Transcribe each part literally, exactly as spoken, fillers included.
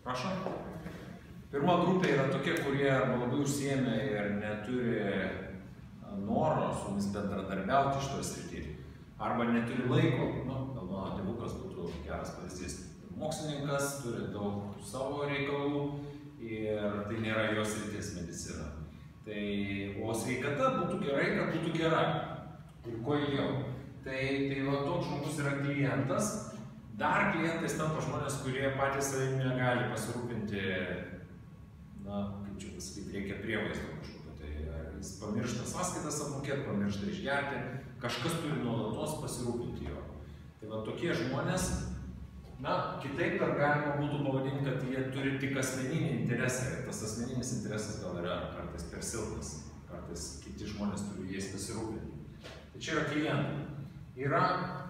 Prašom. Pirma grupė yra tokie, kurie arba labai užsiėmę ir neturi noro su mumis bendradarbiauti šitoje srityje. Arba neturi laiko, nu, gal mano tėvukas būtų geras pavyzdys. Mokslininkas turi daug savo reikalų ir tai nėra jos sritis medicina. Tai, o sveikata būtų gerai, kad būtų gera. Ir kuo ilgiau. Tai, tai va, toks žmogus yra klientas. Dar klientais tampa žmonės, kurie patys savimi negali pasirūpinti, na, kaip čia pasakyti, reikia prievaizdo kažkokio. Tai jis pamiršta sąskaitas apmokėti, pamiršta išgerti, kažkas turi nuolatos pasirūpinti jo. Tai va, tokie žmonės, na, kitaip dar galima būtų pavadinti, kad jie turi tik asmeninį interesą. Ir tas asmeninis interesas gal yra kartais per silpnas, kartais kiti žmonės turi jais pasirūpinti. Tai čia yra klientai. Yra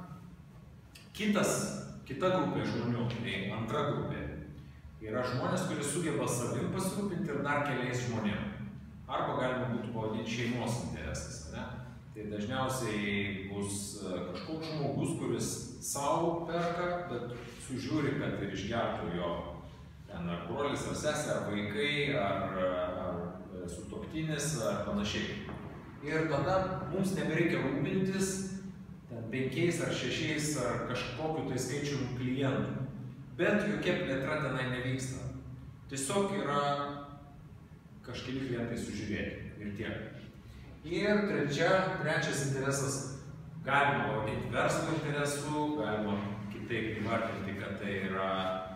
kitas, kita grupė žmonių, tai antra grupė. Yra žmonės, kurie sugeba savim pasirūpinti ir dar keliais žmonėm. Arba galima būtų pavadinti šeimos interesas. Ne? Tai dažniausiai bus kažkoks žmogus, kuris savo perka, bet sužiūri, kad ir išgertų jo ten ar brolis, ar sesė, ar vaikai, ar, ar sutuoktinis, ar panašiai. Ir tada mums nebereikia rūpintis ten penkiais ar šešiais ar kažkokiu tai skaičium klientų. Bet jokia plėtra tenai nevyksta. Tiesiog yra kažkeli klientai sužiūrėti ir tiek. Ir trečia, trečias interesas galima vadinti verslo interesu, galima kitaip įvardinti, kad tai yra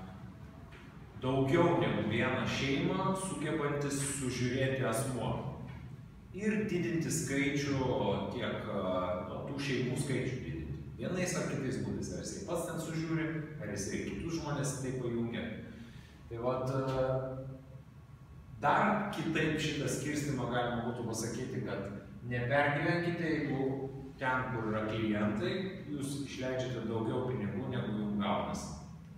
daugiau negu vieną šeimą sugebantis sužiūrėti asmuo. Ir didinti skaičių, tiek tų šeimų skaičių didinti. Vienais ar kitais būdais, ar jisai pats ten sužiūri, ar jisai kitus žmonės tai pajungia. Tai vat, dar kitaip šitą skirstimą galima būtų pasakyti, kad nepergyvenkite, jeigu ten, kur yra klientai, jūs išleidžiate daugiau pinigų, negu jums gaunasi.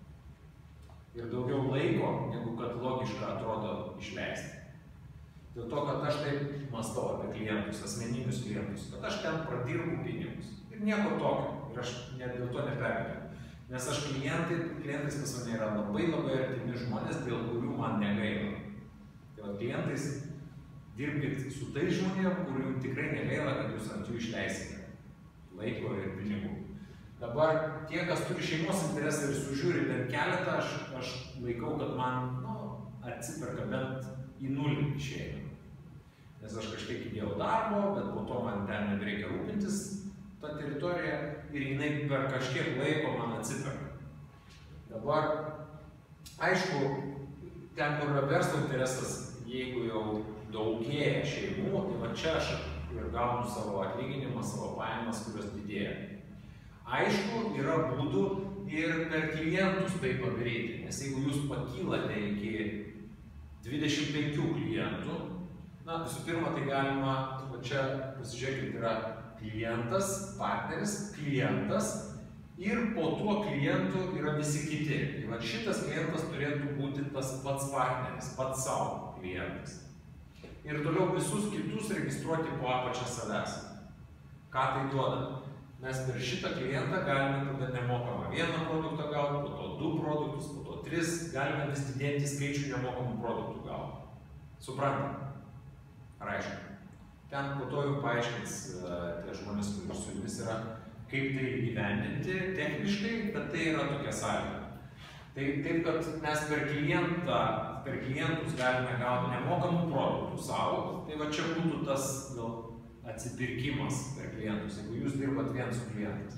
Ir daugiau laiko, negu kad logiška atrodo išleisti. Dėl to, kad aš taip mąstau apie klientus, asmeninius klientus, kad aš ten pradirbu pinigus. Ir nieko tokio. Ir aš net dėl to nepergyvenu. Nes aš klientai, klientais pas mane yra labai labai artimi žmonės, dėl kurių man negaila. Tai va, klientais dirbkit su tais žmonėm, kurių tikrai negaila, kad jūs ant jų išleisite laiko ir pinigų. Dabar tie, kas turi šeimos interesą ir sužiūri bent keletą, aš, aš laikau, kad man nu, atsiperka bent į nulį išėjimą. Nes aš kažkiek įdėjau darbo, bet po to man ten nebereikia rūpintis tą teritoriją ir jinai per kažkiek laiko man atsiperka. Dabar, aišku, ten, kur yra verslo interesas, jeigu jau daugėja šeimų, tai va čia aš ir gaunu savo atlyginimą, savo pajamas, kurios didėja. Aišku, yra būdų ir per klientus tai padaryti, nes jeigu jūs pakylate iki dvidešimt penkių klientų. Na, visų pirma, tai galima, va čia pasižiūrėkit, yra klientas, partneris, klientas ir po tuo klientu yra visi kiti. Tai va šitas klientas turėtų būti tas pats partneris, pats savo klientas. Ir toliau visus kitus registruoti po apačią savęs. Ką tai duoda? Mes per šitą klientą galime tada nemokamą vieną produktą gauti, po to du produktus, po to tris, galime vis didėti skaičių nemokamų produktų gauti. Suprantam? Ar aišku? Ten po to jau paaiškins tie žmonės, kurie su jumis yra, kaip tai įgyvendinti techniškai, bet tai yra tokia sąlyga. Tai taip, kad mes per klientą, per klientus galime gauti nemokamų produktų savo, tai va čia būtų tas gal atsipirkimas per klientus, jeigu jūs dirbat vien su klientais.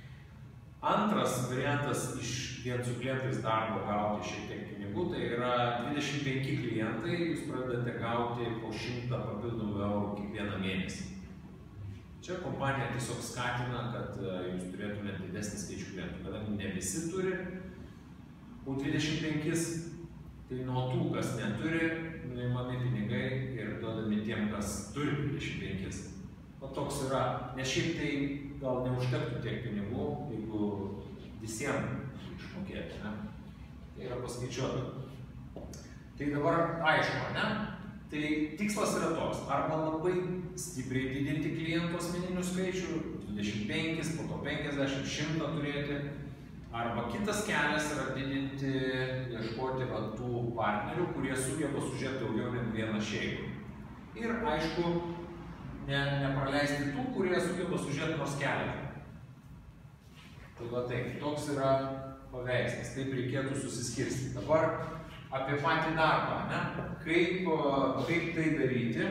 Antras variantas iš vien su klientais darbo gauti šiek tiek pinigų, tai yra dvidešimt penki klientai, jūs pradedate gauti po šimtą papildomų eurų kiekvieną mėnesį. Čia kompanija tiesiog skatina, kad jūs turėtumėte didesnį skaičių klientų, kadangi ne visi turi po dvidešimt penkis, tai nuo tų, kas neturi, nuimami pinigai ir duodami tiem, kas turi dvidešimt penkis. O toks yra, nes šiaip tai gal neužtektų tiek pinigų, jeigu visiems išmokėti, ne? Tai yra paskaičiuota. Tai dabar aišku, ne? Tai tikslas yra toks, arba labai stipriai didinti klientų asmeninių skaičių, dvidešimt penkis, po to penkiasdešimt, šimtą turėti, arba kitas kelias yra didinti, ieškoti va, tų partnerių, kurie sugeba sužiūrėti daugiau negu vieną šeimą. Ir aišku, ne, nepraleisti tų, kurie sugeba sužiūrėti nors keletą. Tai va taip, toks yra paveikslas, taip reikėtų susiskirstyti. Dabar apie patį darbą, ne? Kaip, kaip tai daryti?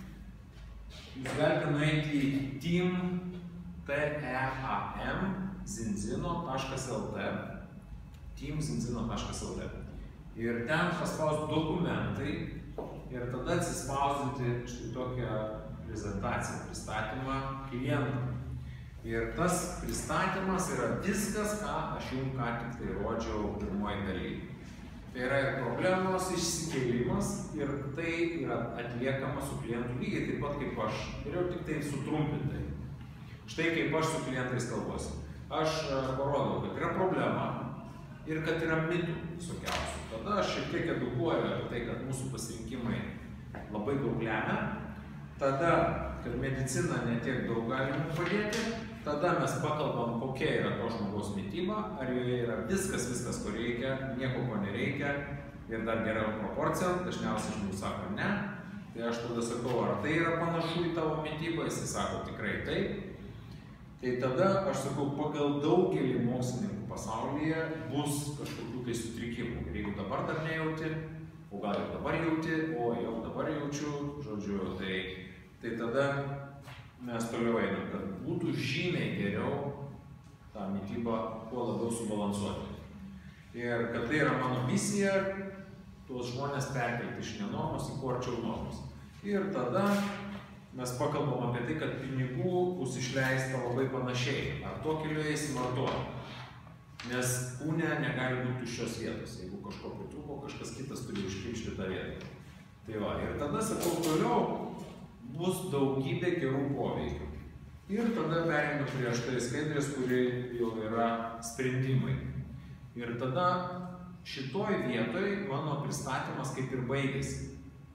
Jūs galite nueiti į team, T E A M, zinzino taškas L T, team zinzino taškas L T. Ir ten paspausti dokumentai ir tada atsispausdinti štai tokią prezentaciją, pristatymą klientam. Ir tas pristatymas yra viskas, ką aš jums ką tik tai rodžiau pirmoji daly. Tai yra ir problemos išsikėlimas ir tai yra atliekama su klientu lygiai taip pat kaip aš. Geriau tik tai sutrumpintai. Štai kaip aš su klientais kalbuosi. Aš parodau, kad yra problema ir kad yra mitų visokiausių. Tada aš šiek tiek edukuoju apie tai, kad mūsų pasirinkimai labai daug lemia. Tada, kad medicina netiek daug gali mums padėti. Tada mes pakalbam, kokia yra to žmogaus mityba, ar joje yra viskas, viskas, ko reikia, nieko ko nereikia ir dar gera proporcija. Dažniausiai žmogus sako ne. Tai aš tada sakau, ar tai yra panašu į tavo mitybą, jis sako tikrai taip. Tai tada aš sakau, pagal daugelį mokslininkų pasaulyje bus kažkokių tai sutrikimų. Ir jeigu dabar dar nejauti, o gal ir dabar jauti, o jau dabar jaučiu, žodžiu, tai, tai tada mes toliau einam, kad būtų žymiai geriau tą mitybą kuo labiau subalansuoti. Ir kad tai yra mano misija, tuos žmonės perkelti iš nenormos į kuo arčiau normos. Ir tada mes pakalbam apie tai, kad pinigų bus išleista labai panašiai. Ar to keliu eisim, ar to. Nes kūne negali būti tuščios vietos. Jeigu kažko pritrūko, kažkas kitas turi užkimšti tą vietą. Tai va, ir tada, sakau, toliau bus daugybė gerų poveikių. Ir tada pereinu prie štai skaidrės, kuri jau yra sprendimai. Ir tada šitoj vietoj mano pristatymas kaip ir baigėsi.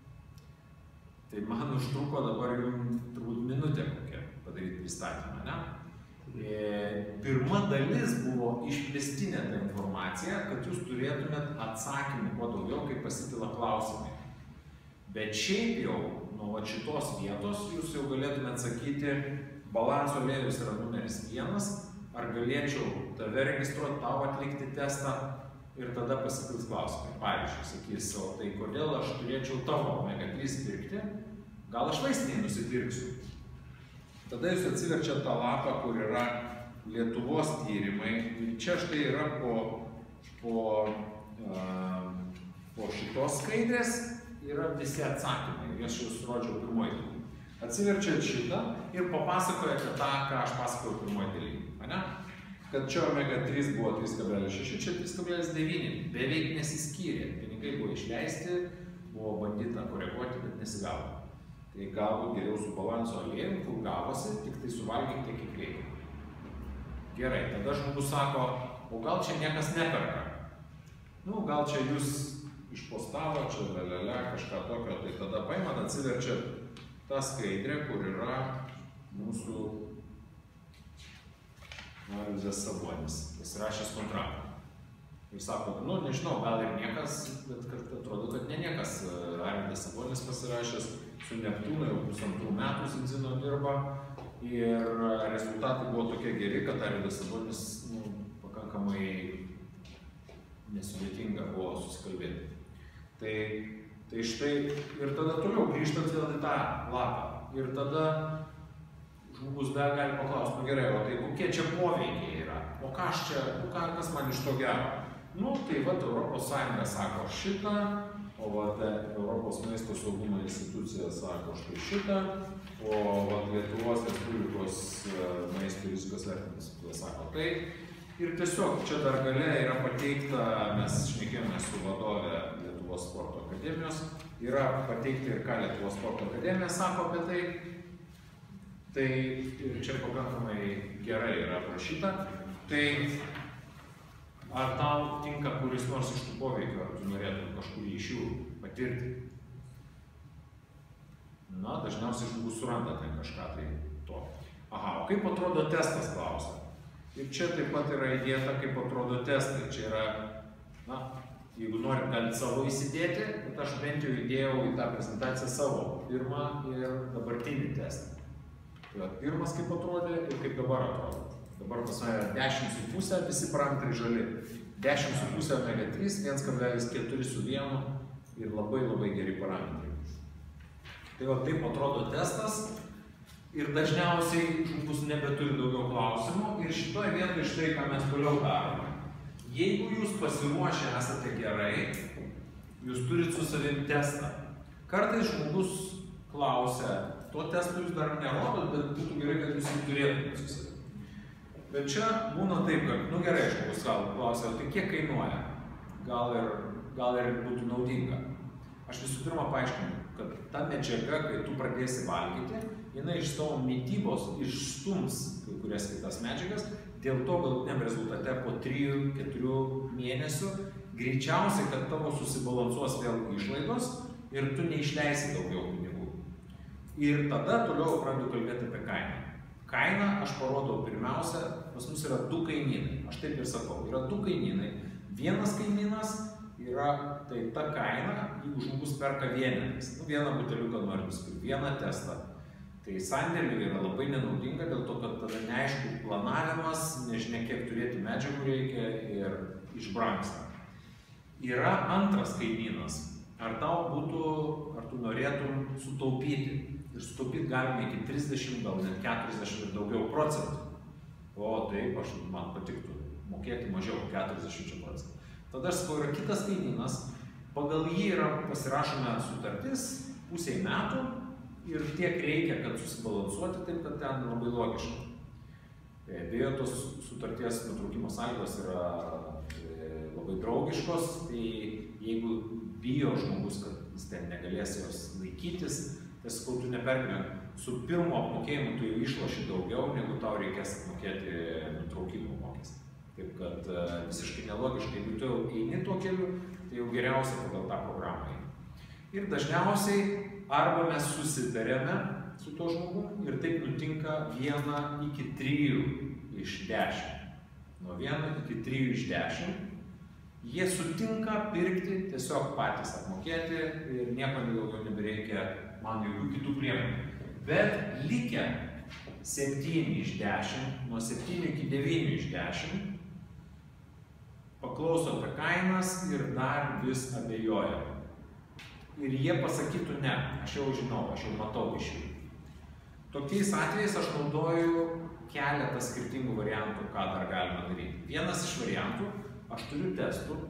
Tai man užtruko dabar jums turbūt minutę kokią padaryti pristatymą, ne? Pirma dalis buvo išplėstinė ta informacija, kad jūs turėtumėt atsakymų kuo daugiau, kai pasipila klausimai. Bet šiaip jau nuo šitos vietos jūs jau galėtumėt sakyti, balanso aliejus yra numeris vienas, ar galėčiau tave registruoti, tau atlikti testą ir tada pasipils klausimai. Pavyzdžiui, sakys, o tai kodėl aš turėčiau tavo omega trys pirkti, gal aš vaistinėje nusipirksiu. Tada jūs atsiverčiat tą lapą, kur yra Lietuvos tyrimai. Čia štai yra po, po, uh, po šitos skaidrės yra visi atsakymai. Aš jūs rodžiau pirmoji daly. Atsiverčiat šitą ir papasakojate tą, ką aš pasakojau pirmoji daly. Kad čia omega trys buvo trys kablelis šeši, čia trys kablelis devyni. Beveik nesiskyrė. Pinigai buvo išleisti, buvo bandyta koreguoti, bet nesigavo. Tai galbūt geriau su balanso aliejum, kur gavosi, tik tai suvalgyti tiek kiek reikia. Gerai, tada žmogus sako, o gal čia niekas neperka. Nu, gal čia jūs išpostavo, čia lalele, kažką tokio, tai tada paimat, atsiverčiat tą skaidrę, kur yra mūsų Arvydas Sabonis, pasirašęs kontraktą. Ir sako, nu, nežinau, gal ir niekas, bet kad atrodo, kad ne niekas. Arvydas Sabonis pasirašęs su Neptūnu jau pusantrų metų zinzino dirba ir rezultatai buvo tokie geri, kad Arvydas Sabonis nu, pakankamai nesudėtinga buvo susikalbėti. Tai, tai štai ir tada toliau grįžtant vėl į tą lapą. Ir tada žmogus dar gali paklausti, nu gerai, o tai kokie čia poveikiai yra? O ką aš čia, nu, ką, kas man iš to gero? Nu, tai vat Europos Sąjunga sako šitą, o vat Europos maisto saugumo institucija sako štai šitą, o vat Lietuvos Respublikos maisto rizikos vertinimas sako tai. Ir tiesiog čia dar gale yra pateikta, mes šnekėjome su vadove Lietuvos sporto akademijos, yra pateikta ir ką Lietuvos sporto akademija sako apie tai. Tai čia pakankamai gerai yra aprašyta. Tai ar tau tinka kuris nors iš tų poveikio, ar tu norėtum kažkurį iš jų patirti? Na, dažniausiai žmogus suranda ten kažką tai to. Aha, o kaip atrodo testas, klausia. Ir čia taip pat yra įdėta, kaip atrodo testai. Čia yra, na, Jeigu norit, galite savo įsidėti, bet aš bent jau įdėjau į tą prezentaciją savo pirmą ir dabartinį testą. Tai va, pirmas kaip atrodė ir kaip dabar atrodo. Dabar pas mane yra dešimt su puse, visi parametrai žali. dešimt su puse omega trys, vienas kablelis keturi su vienu ir labai labai geri parametrai. Tai va, taip atrodo testas ir dažniausiai žmogus nebeturi daugiau klausimų ir šitoje vietoje štai ką mes toliau darome. Jeigu jūs pasiruošę esate gerai, jūs turit su savim testą. Kartais žmogus klausia, to testo jūs dar nerodot, bet būtų gerai, kad jūs jį turėtumėte su savim. Bet čia būna taip, kad, nu gerai, žmogus klausia, tai kiek kainuoja? Gal ir, gal ir būtų naudinga. Aš visų pirma paaiškinu, kad ta medžiaga, kai tu pradėsi valgyti, jinai iš savo mitybos išstums kai kurias kitas medžiagas. Dėl to galutiniam rezultate po trijų keturių mėnesių greičiausiai, kad tavo susibalansuos vėl išlaidos ir tu neišleisi daugiau pinigų. Ir tada toliau pradedu kalbėti apie kainą. Kainą aš parodau pirmiausia, pas mus yra du kainynai. Aš taip ir sakau, yra du kainynai. Vienas kainynas yra tai ta kaina, jeigu žmogus perka vienetais. Nu, vieną buteliuką nori nusipirkti, vieną testą. Tai sandėliui yra labai nenaudinga, dėl to, kad tada neaišku planavimas, nežinia, kiek turėti medžiagų reikia ir išbrangsta. Yra antras kainynas. Ar tau būtų, ar tu norėtum sutaupyti? Ir sutaupyti galime iki trisdešimt, gal net keturiasdešimt ir daugiau procentų. O taip, aš, man patiktų mokėti mažiau, keturiasdešimt procentų. Tada aš sakau, yra kitas kainynas, pagal jį yra pasirašome sutartis pusiai metų, ir tiek reikia, kad susibalansuoti, taip, kad ten labai logiška. Beje, tos sutarties nutraukimo sąlygos yra labai draugiškos, tai jeigu bijo žmogus, kad jis ten negalės jos laikytis, tai sakau, tu nepergyvenk. Su pirmo apmokėjimu tu jau išloši daugiau, negu tau reikės apmokėti nutraukimo mokestį. Taip, kad visiškai nelogiškai, jeigu tu jau eini tuo keliu, tai jau geriausia pagal tą programą eini. Ir dažniausiai arba mes susitarėme su tuo žmogum ir taip nutinka vieną iki trijų iš dešimt. Nuo vieno iki trijų iš dešimt. Jie sutinka pirkti, tiesiog patys apmokėti ir nieko daugiau nebereikia man jokių kitų priemonių. Bet likę septyni iš dešimt, nuo septynių iki devynių iš dešimt, paklauso apie kainas ir dar vis abejoja. Ir jie pasakytų ne, aš jau žinau, aš jau matau iš jų. Tokiais atvejais aš naudoju keletą skirtingų variantų, ką dar galima daryti. Vienas iš variantų, aš turiu testų.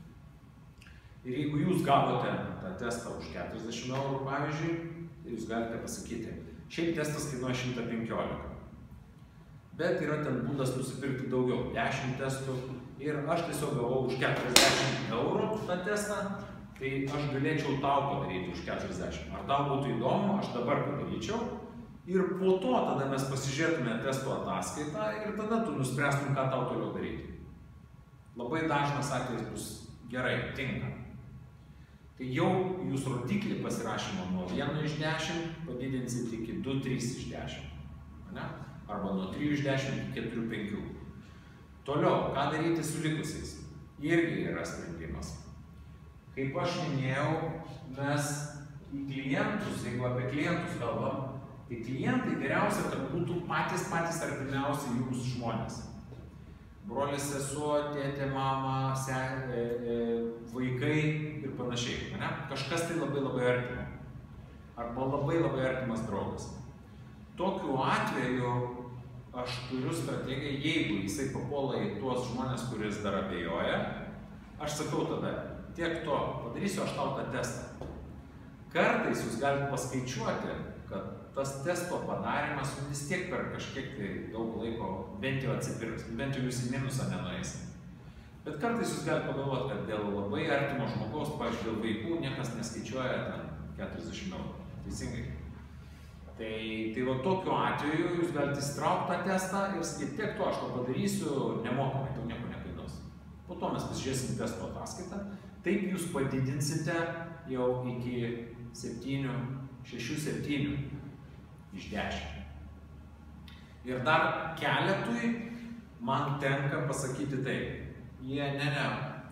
Ir jeigu jūs gavote tą testą už keturiasdešimt eurų, pavyzdžiui, tai jūs galite pasakyti, šiaip testas kainuoja šimtą penkiolika. Bet yra ten būdas nusipirkti daugiau, dešimt testų. Ir aš tiesiog gavau už keturiasdešimt eurų tą testą. Tai aš galėčiau tau padaryti už keturiasdešimt. Ar tau būtų įdomu, aš dabar padaryčiau. Ir po to tada mes pasižiūrėtume testo ataskaitą ir tada tu nuspręstum, ką tau toliau daryti. Labai dažnas atvejis bus gerai, tinka. Tai jau jūs rodiklį pasirašymo nuo vieno iš dešimt padidinsit iki du trys iš dešimt. Arba nuo trijų iš dešimt iki keturių penkių. Toliau, ką daryti su likusiais? Irgi yra sprendimas. Kaip aš minėjau, mes į klientus, jeigu apie klientus kalbam, tai klientai geriausia, kad būtų patys patys artimiausi jums žmonės. Brolis, sesuo, tėtė, mama, sen, e, e, vaikai ir panašiai. Ne? Kažkas tai labai labai artimo. Arba labai labai artimas draugas. Tokiu atveju aš turiu strategiją, jeigu jisai papuola į tuos žmonės, kuris dar abejoja, aš sakau tada, tiek to, padarysiu aš tau tą testą. Kartais jūs galite paskaičiuoti, kad tas testo padarimas vis tiek per kažkiek tai daug laiko bent jau atsipirks, bent jau jūs į minusą nenueisit. Bet kartais jūs galite pagalvoti, kad dėl labai artimo žmogaus, pavyzdžiui, dėl vaikų, niekas neskaičiuoja ten keturiasdešimt eurų. Teisingai. Tai, tai va tokiu atveju jūs galite įsitraukti tą testą ir sakyti, tiek to, aš to padarysiu nemokamai, tau nieko nekainuos. Po to mes pasižiūrėsim testo ataskaitą. Taip jūs padidinsite jau iki septynių, šešių, septynių iš dešimt. Ir dar keletui man tenka pasakyti taip. Jie, ne, ne,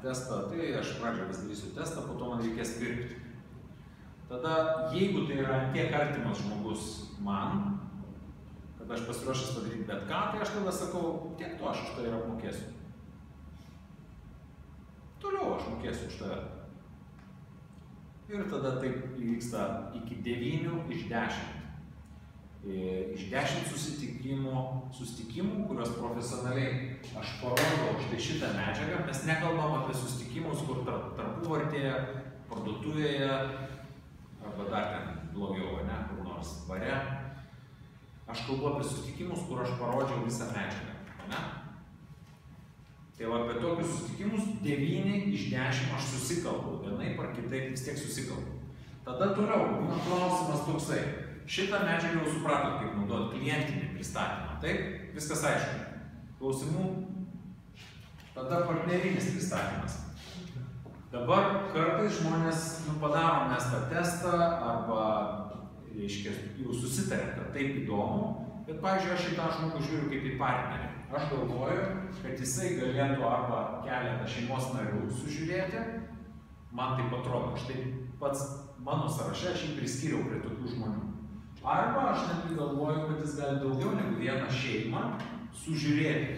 testą, tai aš pradžioje vis darysiu testą, po to man reikės pirkti. Tada, jeigu tai yra tiek artimas žmogus man, kad aš pasiruošęs padaryti bet ką, tai aš tada sakau, tiek to aš už tai ir apmokėsiu. Toliau aš mokėsiu už tave. Ir tada taip įvyksta iki devynių iš dešimt. Iš dešimt susitikimų, susitikimų, kurios profesionaliai aš parodau štai šitą medžiagą. Mes nekalbam apie susitikimus, kur tarpuvartėje, parduotuvėje, arba dar ten blogiau, ne, kur nors bare. Aš kalbu apie susitikimus, kur aš parodžiau visą medžiagą. Ne? Tai va, apie tokius susitikimus devyni iš dešimt aš susikalbu, vienaip ar kitaip vis tiek susikalbu. Tada toliau, mano klausimas toksai. Šitą medžiagą jau supratot, kaip naudoti klientinį pristatymą. Taip, viskas aišku. Klausimų? Tada partnerinis pristatymas. Dabar kartais žmonės, nu, padarom mes tą testą arba, reiškia, jau susitarėm, kad taip įdomu, bet, pavyzdžiui, aš į tą žmogų žiūriu kaip į partnerį. Aš galvoju, kad jisai galėtų arba keletą šeimos narių sužiūrėti, man taip atrodo, aš taip pats mano sąraše aš jį priskyriau prie tokių žmonių. Arba aš netgi galvoju, kad jis gali daugiau negu vieną šeimą sužiūrėti.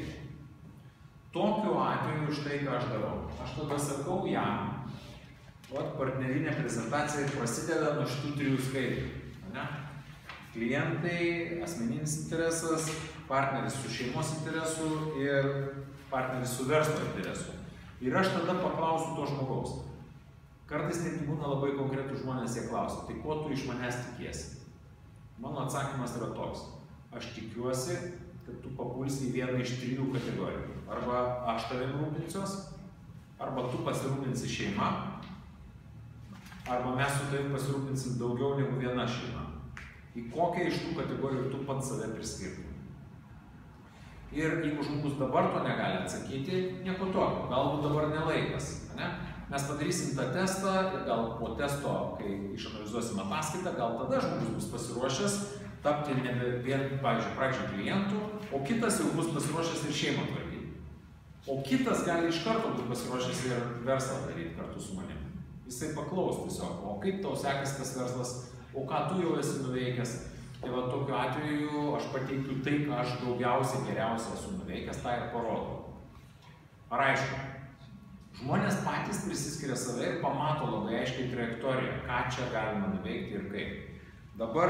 Tokiu atveju štai ką aš darau. Aš tada sakau jam, vat partnerinė prezentacija prasideda nuo šitų trijų skaidrių. Klientai, asmeninis interesas, partneris su šeimos interesu ir partneris su verslo interesu. Ir aš tada paklausiu to žmogaus. Kartais netgi būna labai konkretų žmonės, jie klausia, tai ko tu iš manęs tikiesi? Mano atsakymas yra toks. Aš tikiuosi, kad tu papulsi į vieną iš trijų kategorijų. Arba aš tavim rūpinsiuos, arba tu pasirūpinsi šeima, arba mes su tavim pasirūpinsim daugiau negu viena šeima. Į kokią iš tų kategorijų tu pats save priskirtum. Ir jeigu žmogus dabar to negali atsakyti, nieko tokio, galbūt dabar nelaikas. Ne? Mes padarysim tą testą ir gal po testo, kai išanalizuosim ataskaitą, gal tada žmogus bus pasiruošęs tapti nebe vien, pavyzdžiui, pradžiai klientų, o kitas jau bus pasiruošęs ir šeimą tvarkyti. O kitas gali iš karto būti pasiruošęs ir verslą daryti kartu su manim. Jisai paklaus tiesiog, o kaip tau sekasi tas verslas, o ką tu jau esi nuveikęs. Tai va tokiu atveju aš pateikiu tai, ką aš daugiausiai geriausiai esu nuveikęs, tą ir parodau. Ar aišku? Žmonės patys prisiskiria save ir pamato labai aiškiai trajektoriją, ką čia galima nuveikti ir kaip. Dabar,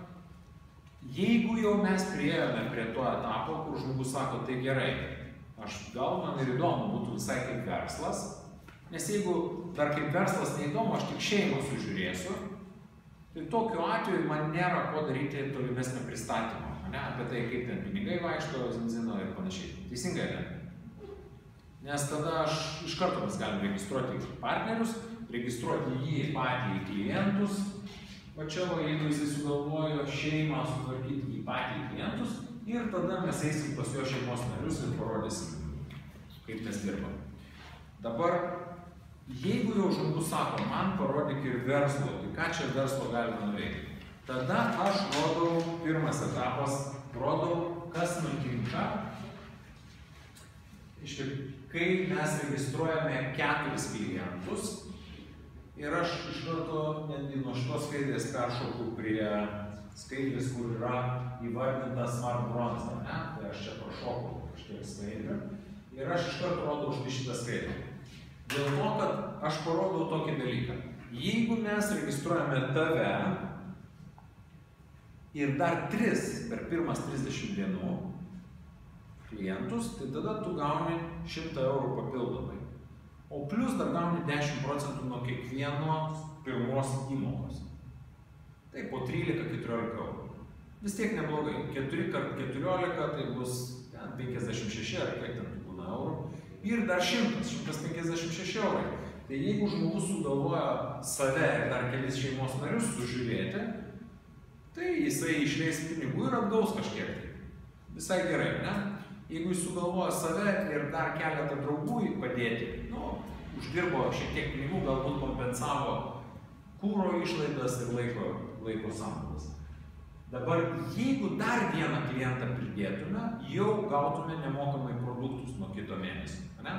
jeigu jau mes priėjome prie to etapo, kur žmogus sako, tai gerai, aš gal man ir įdomu būtų visai kaip verslas, nes jeigu dar kaip verslas neįdomu, aš tik šeimą sužiūrėsiu, tai tokiu atveju man nėra ko daryti tolimesnio pristatymo, ne? Apie tai, kaip ten pinigai vaikšto, benzino ir panašiai. Teisingai, ne? Nes tada aš iš karto mes galim registruoti partnerius, registruoti jį patį į klientus. O čia, va, jeigu jisai sugalvojo šeimą sutvarkyti jį patį į klientus, ir tada mes eisim pas jo šeimos narius ir parodysim, kaip mes dirbam. Dabar, jeigu jau žmogus sako, man parodyk ir verslo, tai ką čia verslo galima nuveikti, tada aš rodau, pirmas etapas, rodau, kas nutinka, kai mes registruojame keturis klientus ir aš iš karto netgi nuo šitos skaidrės peršoku prie skaidrės, kur yra įvardinta Smart Bronze, ne? Tai aš čia prašoku kažkiek skaidrę ir aš iš karto rodau štai šitą skaidrę. Dėl to, kad aš parodau tokį dalyką. Jeigu mes registruojame tave ir dar tris per pirmas trisdešimt dienų klientus, tai tada tu gauni šimtą eurų papildomai. O plus dar gauni dešimt procentų nuo kiekvieno pirmos įmokos. Tai po trylika keturiolika eurų. Vis tiek neblogai. keturi kart keturiolika tai bus ten, penkiasdešimt šeši ar kiek ten būna eurų. Ir dar šimtas, šimtas penkiasdešimt šeši eurai. Tai jeigu žmogus sugalvoja save ir dar kelis šeimos narius sužiūrėti, tai jisai išleis pinigų ir atgaus kažkiek. Visai gerai, ne? Jeigu jis sugalvoja save ir dar keletą draugų padėti, nu, uždirbo šiek tiek pinigų, galbūt kompensavo kūro išlaidas ir laiko, laiko sąnaudas. Dabar, jeigu dar vieną klientą pridėtume, jau gautume nemokamai produktus nuo kito mėnesio. Ne?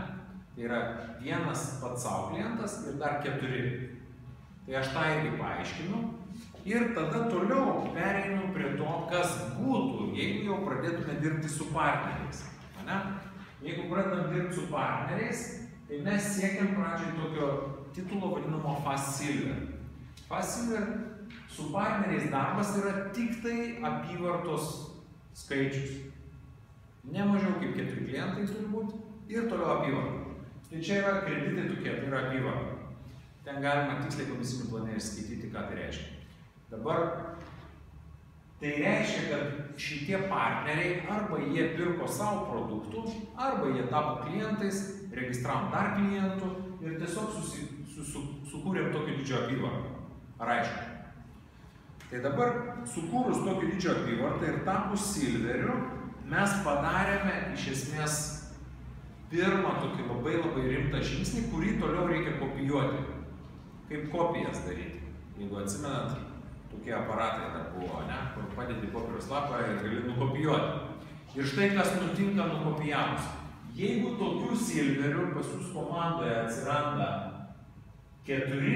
Tai yra vienas pats savo klientas ir dar keturi. Tai aš tą irgi paaiškinu. Ir tada toliau pereinu prie to, kas būtų, jeigu jau pradėtume dirbti su partneriais. Ane? Jeigu pradedam dirbti su partneriais, tai mes siekiam pradžiai tokio titulo vadinamo Fast Silver. Fast Silver su partneriais darbas yra tik tai apyvartos skaičius. Ne mažiau kaip keturi klientai turi būti ir toliau apyvarta. Tai čia yra kreditai tokie, tai yra apyvarta. Ten galima tiksliai komisinių plane ir skaityti, ką tai reiškia. Dabar tai reiškia, kad šitie partneriai arba jie pirko savo produktų, arba jie tapo klientais, registravom dar klientų ir tiesiog susi, su, su, sukūrėm tokio didžio apyvartą. Ar aišku? Tai dabar sukūrus tokio didžio apyvartą ir tapus silveriu, mes padarėme iš esmės pirmą tokį labai labai rimtą žingsnį, kurį toliau reikia kopijuoti. Kaip kopijas daryti. Jeigu atsimenat, tokie aparatai dar buvo, ne? Kur padedi popieriaus lapą ir gali nukopijuoti. Ir štai kas nutinka nukopijavus. Jeigu tokių silverių pas jūs komandoje atsiranda keturi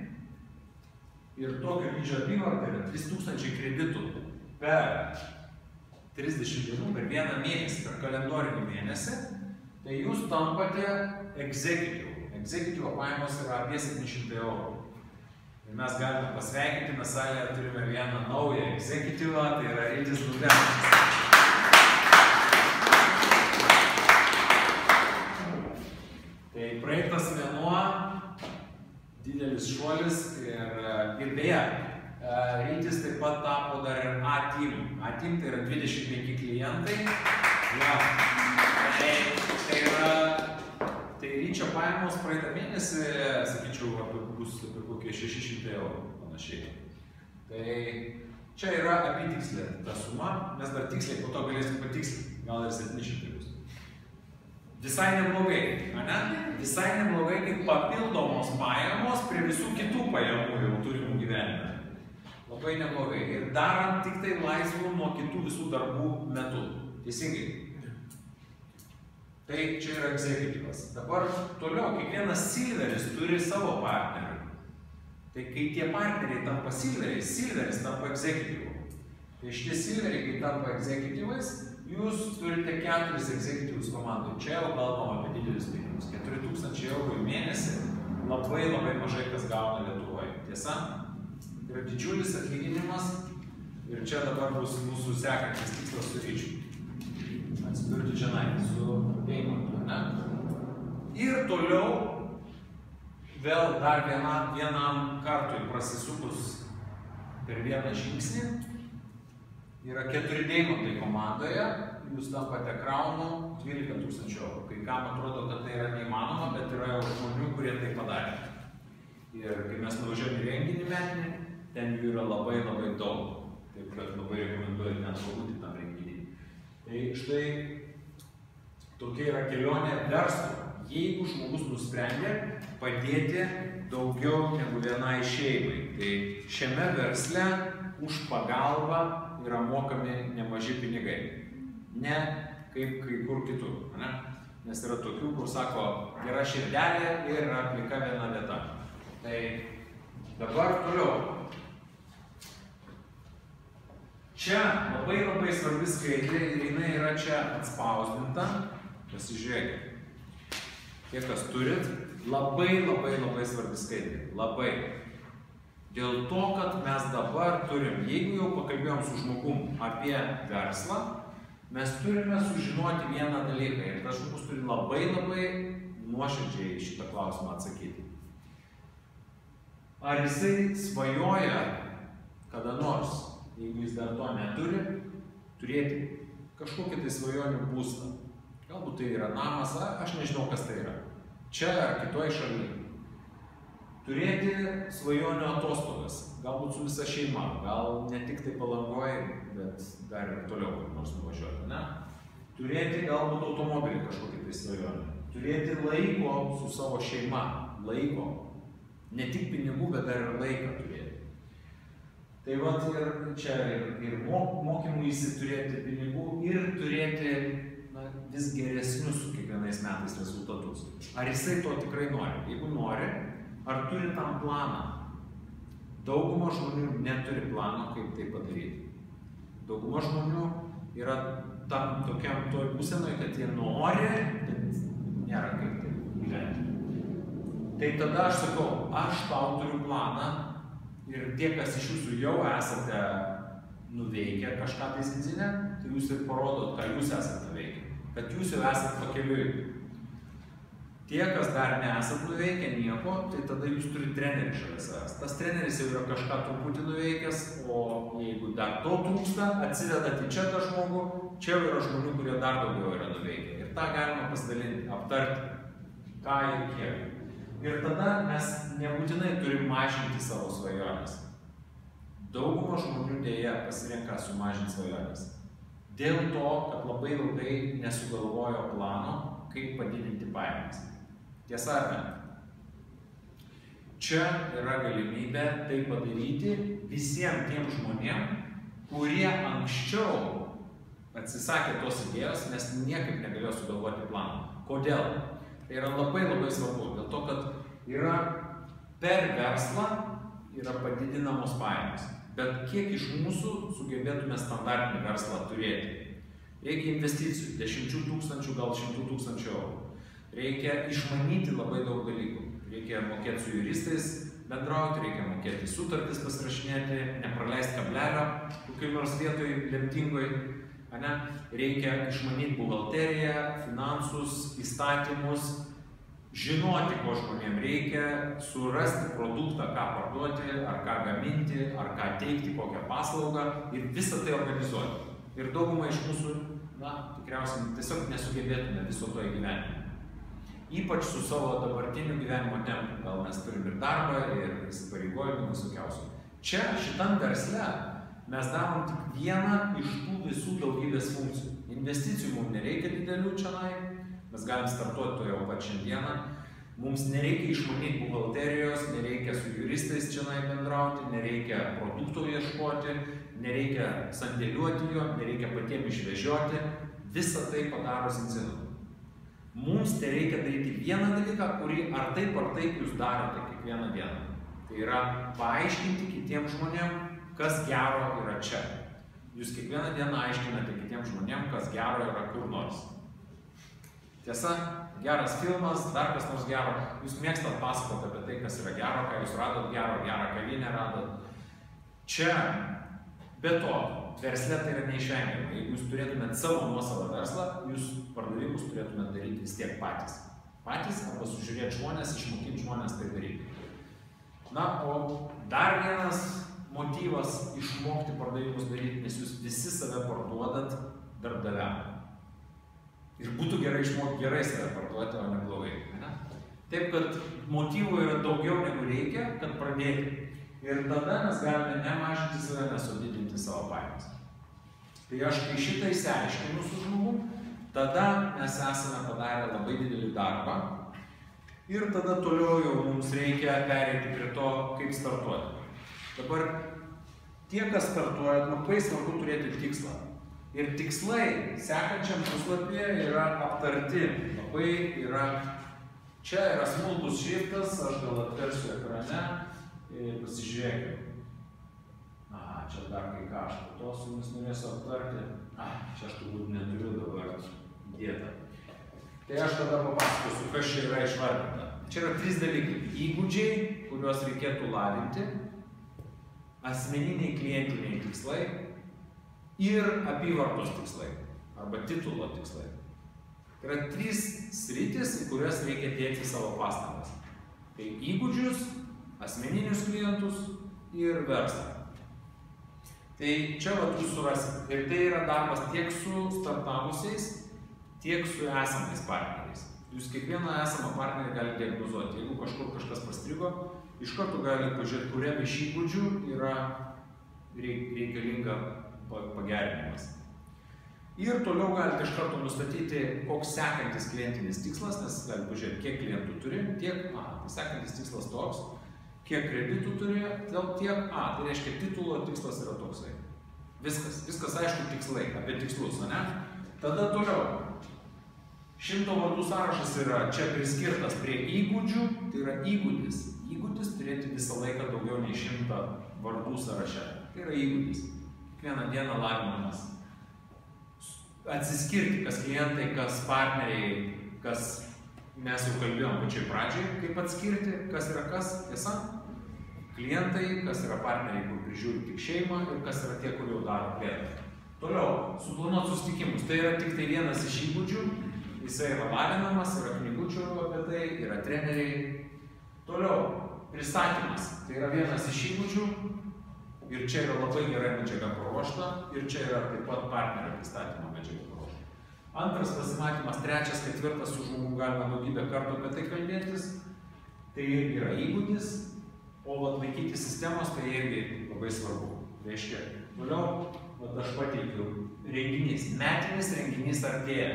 ir tokio dydžio apyvarta yra trys tūkstančiai kreditų per trisdešimt dienų, per vieną mėnesį, per kalendorinį mėnesį, tai jūs tampate executive. Executive pajamos yra apie septyni šimtai eurų. Ir mes galime pasveikinti, mes salėje turime vieną naują executive, tai yra Rytis Lubianas. Tai praeitas mėnuo, didelis šuolis ir, ir beje, Rytis taip pat tapo dar ir A-team. A-team tai yra dvidešimt penki klientai. Ja. Tai, tai yra Tai Ryčio pajamos praeitą mėnesį, sakyčiau, apie, bus apie kokie šeši šimtai eurų panašiai. Tai čia yra apytikslė ta suma, mes dar tiksliai po to galėsim patikslinti, gal ir septyni šimtai bus. Visai neblogai, ane? Visai neblogai kaip papildomos pajamos prie visų kitų pajamų jau turimų gyvenime. Labai neblogai. Ir darant tik tai laisvų nuo kitų visų darbų metu. Teisingai. Tai čia yra executivas. Dabar toliau, kiekvienas silveris turi savo partnerių. Tai kai tie partneriai tampa silveriais, silveris tampa executivu. Tai šitie silveriai, kai tampa executivais, jūs turite keturis executivus komandai. Čia jau kalbam apie didelius pinigus. keturi tūkstančiai eurų į mėnesį labai labai mažai kas gauna Lietuvoje. Tiesa? Tai yra didžiulis atlyginimas ir čia dabar bus mūsų sekantis tikslas su Ryčiu. Atsidurti čia nai, su Deimantu, ne? Ir toliau, vėl dar viena, vienam kartui prasisukus per vieną žingsnį, yra keturi Deimantai komandoje, jūs tampate kraunu dvylika tūkstančių eurų. Kai kam atrodo, kad tai yra neįmanoma, bet yra jau žmonių, kurie tai padarė. Ir kai mes nuvažiuojame į renginį metinį, ten jų yra labai labai daug. Taip, kad labai rekomenduoju ten pabūti tam renginį. Tai štai tokia yra kelionė verslo. Jeigu žmogus nusprendė padėti daugiau negu vienai šeimai, tai šiame versle už pagalbą yra mokami nemaži pinigai. Ne kaip kai kur kitur. Ne? Nes yra tokių, kur sako, gera širdelė ir yra plika viena vieta. Tai dabar toliau. Čia labai labai svarbi skaidrė ir jinai yra čia atspausdinta. Pasižiūrėkit. Tie, kas turit, labai labai labai svarbi skaidrė. Labai. Dėl to, kad mes dabar turim, jeigu jau pakalbėjom su žmogum apie verslą, mes turime sužinoti vieną dalyką. Ir tas žmogus turi labai labai nuoširdžiai šitą klausimą atsakyti. Ar jisai svajoja kada nors, jeigu jis dar to neturi, turėti kažkokį tai svajonių būstą. Galbūt tai yra namas, aš nežinau, kas tai yra. Čia ar kitoj šalyje. Turėti svajonių atostogas, galbūt su visa šeima, gal ne tik tai Palangoje, bet dar ir toliau kur nors nuvažiuoti, ne? Turėti galbūt automobilį kažkokį tai svajonį. Turėti laiko su savo šeima, laiko. Ne tik pinigų, bet dar ir laiką turėti. Tai vat ir čia ir, ir mokymų įsiturėti pinigų ir turėti na, vis geresnius su kiekvienais metais rezultatus. Ar jisai to tikrai nori? Jeigu nori, ar turi tam planą? Dauguma žmonių neturi plano, kaip tai padaryti. Dauguma žmonių yra tam tokiam toj būsenoj, kad jie nori, bet nėra kaip tai gyventi. Tai tada aš sakau, aš tau turiu planą ir tie, kas iš jūsų jau esate nuveikę kažką tai zinzinę, tai jūs ir parodot, ką jūs esate nuveikę, kad jūs jau esate pakeliui. Tie, kas dar nesat nuveikę nieko, tai tada jūs turite trenerį šalia savęs. Tas treneris jau yra kažką truputį nuveikęs, o jeigu dar to trūksta, atsivedat į čia tą žmogų, čia jau yra žmonių, kurie dar daugiau yra nuveikę. Ir tą galima pasidalinti, aptarti, ką ir kiek. Ir tada mes nebūtinai turim mažinti savo svajonės. Dauguma žmonių dėja pasirenka sumažinti svajonės. Dėl to, kad labai ilgai nesugalvojo plano, kaip padidinti pajamas. Tiesa ar ne? Čia yra galimybė tai padaryti visiems tiem žmonėm, kurie anksčiau atsisakė tos idėjos, nes niekaip negalėjo sugalvoti planą. Kodėl? Tai yra labai labai svarbu, dėl to, kad yra per verslą yra padidinamos pajamos. Bet kiek iš mūsų sugebėtume standartinį verslą turėti? Reikia investicijų, dešimčių tūkstančių, gal šimtų tūkstančių eurų. Reikia išmanyti labai daug dalykų. Reikia mokėti su juristais bendrauti, reikia mokėti sutartis pasirašinėti, nepraleisti kablelio kokioj nors vietoj lemtingoj. Ane? Reikia išmanyti buhalteriją, finansus, įstatymus, žinoti, ko žmonėms reikia, surasti produktą, ką parduoti, ar ką gaminti, ar ką teikti, kokią paslaugą ir visą tai organizuoti. Ir dauguma iš mūsų, na, tikriausiai tiesiog nesugebėtume viso to įgyvendinti. Ypač su savo dabartiniu gyvenimo tempu. Gal mes turim ir darbą, ir įsipareigojimų visokiausių. Čia, šitam versle, mes darom tik vieną iš tų visų daugybės funkcijų. Investicijų mums nereikia didelių čionai, mes galim startuoti to jau pat šiandieną. Mums nereikia išmanyti buhalterijos, nereikia su juristais čionai bendrauti, nereikia produktų ieškoti, nereikia sandėliuoti jo, nereikia patiems išvežioti. Visą tai padaro Zinzino. Mums tai reikia daryti vieną dalyką, kurį ar taip ar taip jūs darote kiekvieną dieną. Tai yra paaiškinti kitiems žmonėms, kas gero yra čia. Jūs kiekvieną dieną aiškinate kitiems žmonėms, kas gero yra kur nors. Tiesa, geras filmas, dar kas nors gero, jūs mėgstat pasakoti apie tai, kas yra gero, ką jūs radot gero, gerą kavinę radot. Čia, be to, versle tai yra neišvengiama. Jeigu jūs turėtumėt savo nuosavą verslą, jūs pardavimus turėtumėt daryti vis tiek patys. Patys arba sužiūrėti žmonės, išmokyti žmonės tai daryti. Na, o dar vienas motyvas išmokti pardavimus daryti, nes jūs visi save parduodat darbdaviam. Ir būtų gerai išmokti gerai save parduoti, o ne blogai. Ne? Taip, kad motyvų yra daugiau negu reikia, kad pradėti. Ir tada mes galime nemažinti save, nes didinti savo pajamas. Tai aš, kai šitą išsiaiškinu su žmogum, tada mes esame padarę labai didelį darbą. Ir tada toliau jau mums reikia pereiti prie to, kaip startuoti. Dabar tie, kas startuoja, labai svarbu turėti tikslą. Ir tikslai sekančiam puslapyje yra aptarti. Labai yra, čia yra smulkus šriftas, aš gal atversiu ekrane ir pasižiūrėkime. A, čia dar kai ką aš po to su jumis norėsiu aptarti. A, čia aš turbūt neturiu dabar dietą. Tai aš tada papasakosiu, kas čia yra išvardinta. Čia yra trys dalykai. Įgūdžiai, kuriuos reikėtų lavinti, asmeniniai klientiniai tikslai ir apyvartos tikslai, arba titulo tikslai. Tai yra trys sritis, į kurias reikia dėti savo pastangas. Tai įgūdžius, asmeninius klientus ir verslą. Tai čia vat jūs surasit. Ir tai yra darbas tiek su startavusiais, tiek su esamais partneriais. Jūs kiekvieną esamą partnerį galite diagnozuoti. Jeigu kažkur kažkas pastrigo, iš karto galite pažiūrėti, kuriam iš įgūdžių yra reikalinga pagerinimas. Ir toliau galite iš karto nustatyti, koks sekantis klientinis tikslas, nes galite pažiūrėti, kiek klientų turi, tiek, a, tai sekantis tikslas toks, kiek kreditų turi, tiek, a, tai reiškia titulo tikslas yra toksai. Viskas, viskas aišku tikslai, apie tikslus, ne? Tada toliau. Šimto vardų sąrašas yra čia priskirtas prie įgūdžių, tai yra įgūdis. Įgūdis turėti visą laiką daugiau nei šimtą vardų sąraše. Tai yra įgūdis. Kiekvieną dieną lavinamas. Atsiskirti, kas klientai, kas partneriai, kas mes jau kalbėjom pačioj pradžioj, kaip atskirti, kas yra kas, tiesa. Klientai, kas yra partneriai, kur prižiūri tik šeimą ir kas yra tie, kur jau daro plėtrą. Toliau, suplanuoti susitikimus. Tai yra tik tai vienas iš įgūdžių. Jisai yra lavinamas, yra knygučių apie tai, yra treneriai. Toliau, pristatymas. Tai yra vienas iš įgūdžių. Ir čia yra labai gerai medžiaga paruošta. Ir čia yra taip pat partnerio pristatymo medžiaga paruošta. Antras pasimatymas, trečias, ketvirtas, su žmogum galima daugybę kartų apie tai kalbėtis. Tai irgi yra įgūdis. O vat laikyti sistemos tai irgi labai svarbu. Reiškia, toliau, vat aš pateikiu renginys. Metinis renginys artėja.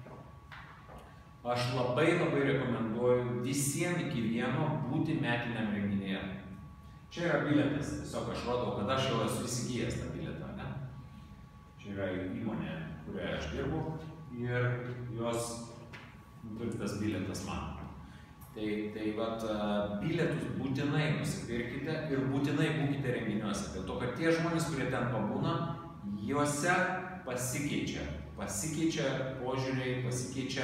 Aš labai labai rekomenduoju visiems iki vieno būti metiniam renginyje. Čia yra bilietas, tiesiog aš rodau, kad aš jau esu įsigijęs tą bilietą, ne? Čia yra įmonė, kurioje aš dirbu ir jos nupirktas bilietas man. Tai, tai vat, bilietus būtinai nusipirkite ir būtinai būkite renginiuose. Dėl to, kad tie žmonės, kurie ten pabūna, juose pasikeičia. Pasikeičia požiūriai, pasikeičia,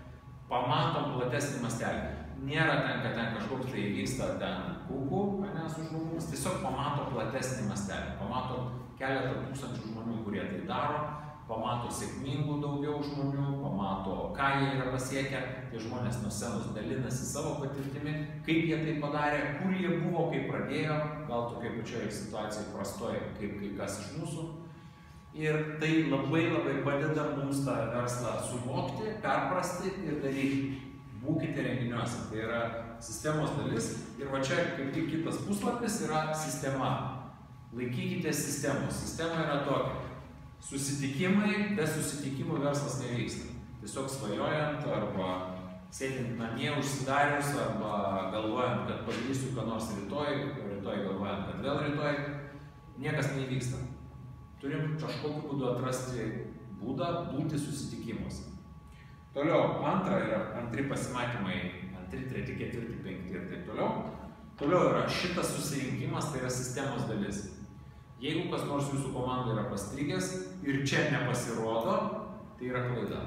pamatom platesnį mastelį. Nėra ten, kad ten kažkoks tai vyksta ten kūkų, ne, su žmogus, tiesiog pamato platesnį mastelį. Pamato keletą tūkstančių žmonių, kurie tai daro. Pamato sėkmingų daugiau žmonių, pamato, ką jie yra pasiekę, tie žmonės nuo scenos dalinasi savo patirtimi, kaip jie tai padarė, kur jie buvo, kaip pradėjo, gal tokia pačioje situacijoje prastoja, kaip kai kas iš mūsų. Ir tai labai labai padeda mums tą verslą suvokti, perprasti ir daryti. Būkite renginiuose, tai yra sistemos dalis. Ir va čia kaip tik kitas puslapis yra sistema. Laikykite sistemos. Sistema yra tokia. Susitikimai, be susitikimų verslas nevyksta. Tiesiog svajojant arba sėdint namie užsidarius arba galvojant, kad padarysiu ką nors rytoj, rytoj galvojant, kad vėl rytoj, niekas nevyksta. Turim kažkokiu būdu atrasti būdą būti susitikimuose. Toliau, antra yra antri pasimatymai, antri, treti, ketvirti, penkti ir taip toliau. Toliau yra šitas susirinkimas, tai yra sistemos dalis. Jeigu kas nors jūsų komanda yra pastrigęs ir čia nepasirodo, tai yra klaida.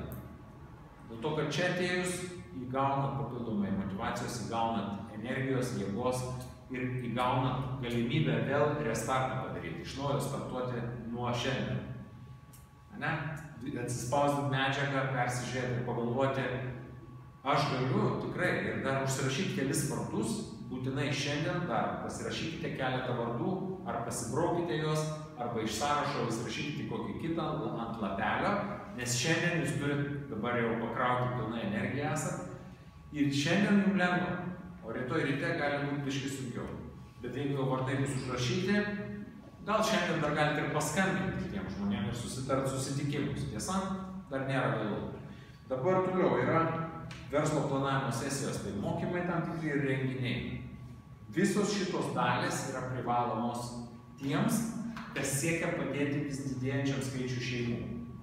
Dėl to, kad čia atėjus įgaunat papildomai motyvacijos, įgaunat energijos, jėgos ir įgaunat galimybę vėl restartą padaryti, iš naujo startuoti nuo šiandien. Ne? Atsispausdinti medžiagą, persižiūrėti ir pagalvoti, aš galiu tikrai ir dar užsirašyti kelis vardus, būtinai šiandien dar pasirašykite keletą vardų, ar pasibraukite juos, arba iš sąrašo įsirašykite kokį kitą ant lapelio, nes šiandien jūs turite dabar jau pakrauti pilną energiją esat ir šiandien jums lengva, o rytoj ryte gali būti biškai sunkiau. Bet jeigu jau vardai bus užrašyti, gal šiandien dar galite ir paskambinti tiem žmonėm ir susitart susitikimus. Tiesa, dar nėra vėlu. Dabar toliau yra verslo planavimo sesijos, tai mokymai tam tikri ir renginiai. Visos šitos dalys yra privalomos tiems, kas siekia padėti vis didėjančiam skaičių šeimų.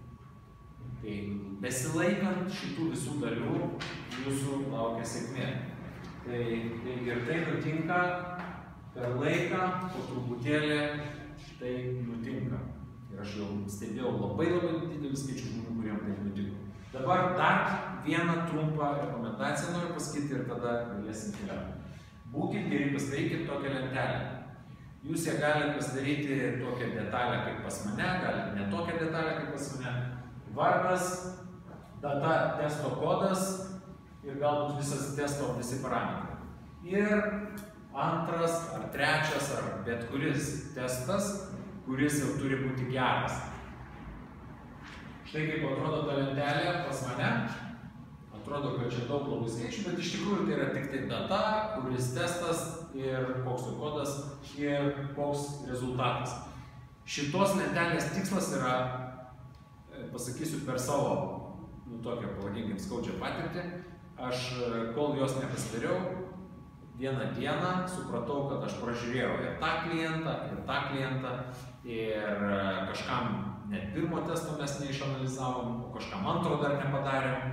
Tai besilaikant šitų visų dalių, jūsų laukia sėkmė. Tai, tai ir tai nutinka per laiką, po truputėlį tai nutinka. Ir aš jau stebėjau labai labai didelį skaičių žmonių, kuriem tai nutiko. Dabar dar vieną trumpą rekomendaciją noriu pasakyti ir tada galėsim keliauti. Būkit geri, pasidarykit tokią lentelę. Jūs ją galite pasidaryti tokią detalę kaip pas mane, galite ne tokią detalę kaip pas mane. Vardas, data, testo kodas ir galbūt visas testo visi parametrai. Ir antras ar trečias ar bet kuris testas, kuris jau turi būti geras. Štai kaip atrodo ta lentelė pas mane. Atrodo, kad čia daug labai skaičių, bet iš tikrųjų tai yra tik tai data, kuris testas ir koks jo kodas ir koks rezultatas. Šitos lentelės tikslas yra, pasakysiu per savo, nu tokią pavadinkim skaudžią patirtį, aš kol jos nepasidariau, vieną dieną supratau, kad aš pražiūrėjau ir tą klientą, ir tą klientą, ir kažkam net pirmo testo mes neišanalizavom, o kažkam antro dar nepadarėm,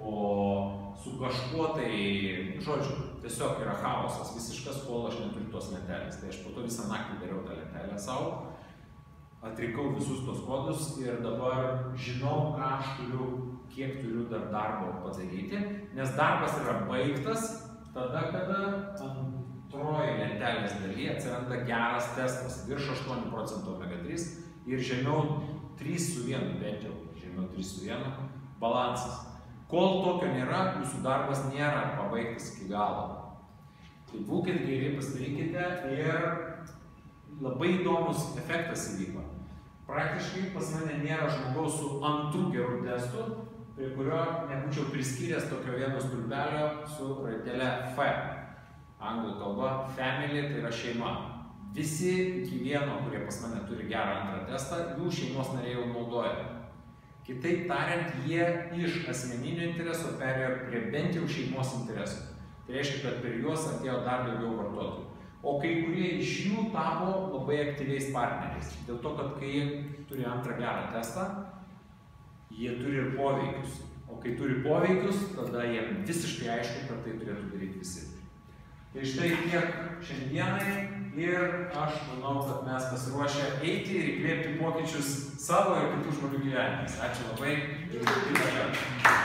o su kažkuo tai, žodžiu, tiesiog yra chaosas visiškas, kol aš neturiu tos lentelės. Tai aš po to visą naktį dariau tą lentelę savo, atrinkau visus tos kodus ir dabar žinau, ką aš turiu, kiek turiu dar darbo padaryti, nes darbas yra baigtas tada, kada antroji lentelės dalyje atsiranda geras testas, virš aštuonių procentų omega trys ir žemiau trys su vienu, bent jau žemiau trys su vienu, balansas. Kol tokio nėra, jūsų darbas nėra pabaigtas iki galo. Tai būkit geri, pasidarykite ir labai įdomus efektas įvyko. Praktiškai pas mane nėra žmogaus su antrų gerų testų, prie kurio nebūčiau priskyręs tokio vieno stulpelio su raidele F. Anglų kalba family tai yra šeima. Visi iki vieno, kurie pas mane turi gerą antrą testą, jų šeimos nariai jau naudoja. Kitaip tariant, jie iš asmeninio intereso perėjo prie bent jau šeimos interesų. Tai reiškia, kad per juos atėjo dar daugiau vartotojų. O kai kurie iš jų tapo labai aktyviais partneriais. Dėl to, kad kai jie turi antrą gerą testą, jie turi ir poveikius. O kai turi poveikius, tada jiem visiškai aišku, kad tai turėtų daryti visi. Tai štai tiek šiandienai ir aš manau, kad mes pasiruošę eiti ir įkvėpti pokyčius savo ir kitų žmonių gyvenimus. Ačiū labai ir kitą kartą.